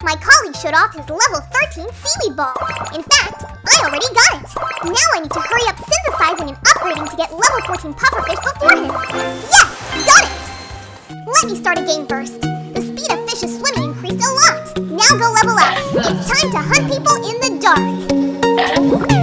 My colleague showed off his level 13 seaweed ball. In fact, I already got it. Now I need to hurry up synthesizing and upgrading to get level 14 pufferfish before him. Yes! Got it! Let me start a game first. The speed of fish's swimming increased a lot. Now go level up. It's time to hunt people in the dark.